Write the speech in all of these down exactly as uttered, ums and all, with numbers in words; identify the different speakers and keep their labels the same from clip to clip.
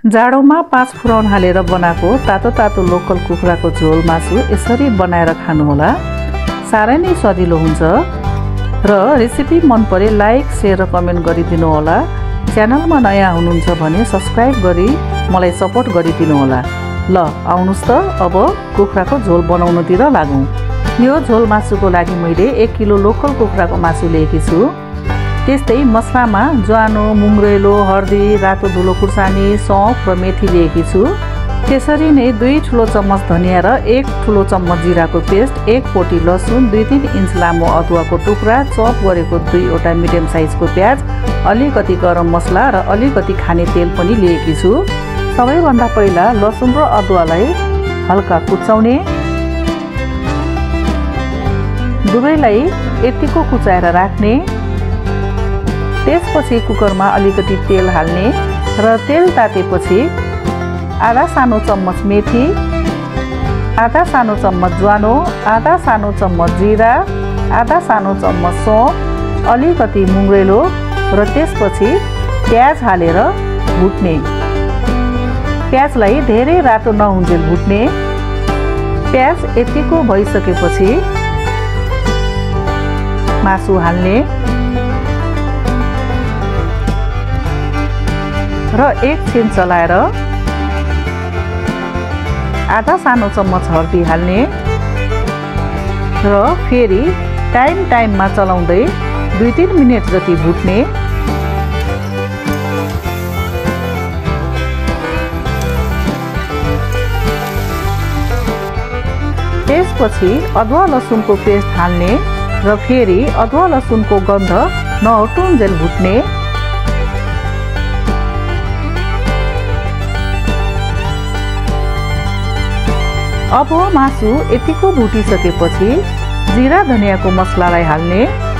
Speaker 1: जाडोमा पाँच फुरन हालेर बनाएको तातो तातो लोकल कुखुराको झोल मासु यसरी बनाएर खानुहोला। साह्रै नै स्वादिलो हुन्छ र रेसिपी मन परे लाइक शेयर र कमेन्ट गरिदिनु होला। च्यानलमा नयाँ हुनुहुन्छ भने सब्स्क्राइब गरी मलाई सपोर्ट गरिदिनु होला। ल आउनुस् त अब कुखुराको झोल बनाउनुतिर लागौँ। यो झोल मासुको लागि मैले एक किलो लोकल कुखुराको मासु लिएकी छु। त्यस्तै मसलामा ज्वानो, मुङ्ग्रेलो, हर्दी, रातो धुलो खुर्सानी, सौंफ र मेथी लिएकी छु। त्यसरी नै दुई ठुलो चम्मच धनिया र एक ठुलो चम्मच जिराको पेस्ट, एक पोटी लसुन, दुई तीन इन्च लामो अदुवाको टुक्रा, चप गरेको दुईवटा मिडियम साइजको प्याज, अलिकति गरम मसला र अलिकति खाने तेल पनि लिएकी छु। सबैभन्दा पहिला लसुन र अदुवालाई हल्का कुचाउने, दुवैलाई यतिको कुचाएर राख्ने। त्यसपछि कुकरमा अलिकति तेल हाल्ने र तेल तातेपछि आधा सानो चम्मच मेथी, आधा सानो चम्मच ज्वानो, आधा सानो चम्मच जिरा, आधा सानो चम्मच सौंफ, अलिकति मुङ्ग्रेलो र त्यसपछि प्याज हालेर भुट्ने। प्याजलाई धेरै रातो नहुन्जेल भुट्ने। प्याज यतिको भइसकेपछि मासु हाल्ने र एकछिन चलाएर आधा सानो चम्मच हर्दी हाल्ने र फेरि टाइम टाइममा चलाउँदै दुई तीन मिनट जति भुट्ने। त्यसपछि अदुवा लसुनको पेस्ट हाल्ने र फेरि अदुवा लसुनको गन्ध नहटुन्जेल भुट्ने। अब मासु यतिको भुटिसकेपछि जिरा धनियाँको मसलालाई हाल्ने।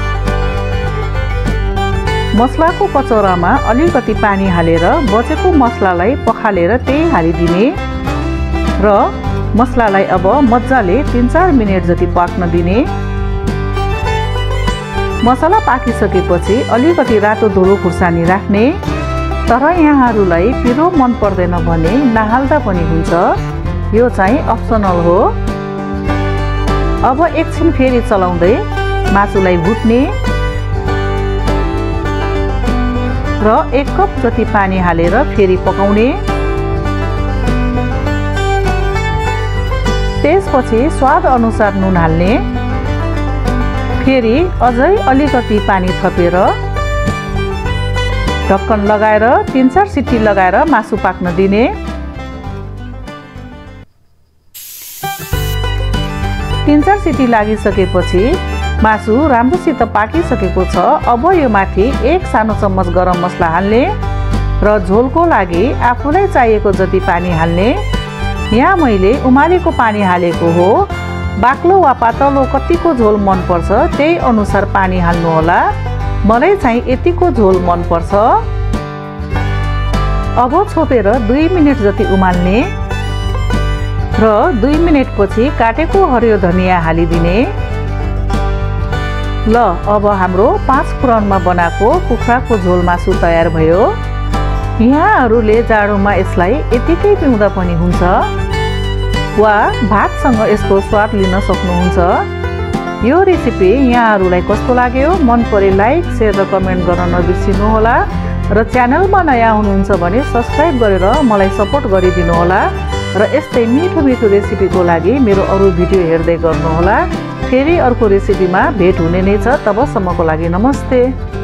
Speaker 1: मसलाको कचौरामा अलिकति पानी हालेर बचेको मसलालाई पखालेर त्यही हालिदिने र मसलालाई अब मजाले तीन चार मिनट जति पाक्न दिने। मसला पाकिसकेपछि अलिकति रातो धुलो खुर्सानी राख्ने। तर यहाँहरूलाई पिरो मन पर्दैन भने नहाल्दा पनि हुन्छ, यो चाहिँ अप्सनल हो। अब एकछिन फेरि चलाउँदै मासुलाई भुट्ने र एक कप जति पानी हालेर फेरि पकाउने। त्यसपछि स्वाद अनुसार नुन हाल्ने। फेरि अझै अलिकति पानी थपेर ढक्कन लगाएर तीन चार सिटी लगाएर मासु पाक्न दिने। तीन चार सिटी लागिसकेपछि मासु राम्रोसित पाकिसकेको छ। अब यो माथि एक सानो चम्मच गरम मसला हाल्ने र झोलको लागि आफूलाई चाहिएको जति पानी हाल्ने। यहाँ मैले उमालेको पानी हालेको हो। बाक्लो वा पातलो कतिको झोल मनपर्छ त्यही अनुसार पानी हाल्नुहोला। मलाई चाहिँ यतिको झोल मनपर्छ। अब छोपेर दुई मिनट जति उमाल्ने र दुई मिनट पछि काटेको हरियो धनियाँ हालिदिने। ल अब हाम्रो पाँच फुरनमा बनाएको कुखुराको झोल मासु तयार भयो। यहाँहरूले जाडोमा यसलाई यतिकै पिउँदा पनि हुन्छ वा भातसँग यसको स्वाद लिन सक्नुहुन्छ। यो रेसिपी यहाँहरूलाई कस्तो लाग्यो मन परे लाइक शेयर र कमेन्ट गर्न नबिर्सिनु होला र च्यानलमा नयाँ हुनुहुन्छ भने सब्स्क्राइब गरेर मलाई सपोर्ट गरिदिनु होला र यस्तै मिठो मिठो रेसिपीको लागि मेरो अरू भिडियो हेर्दै गर्नुहोला। फेरि अर्को रेसिपीमा भेट हुने नै छ। तबसम्मको लागि नमस्ते।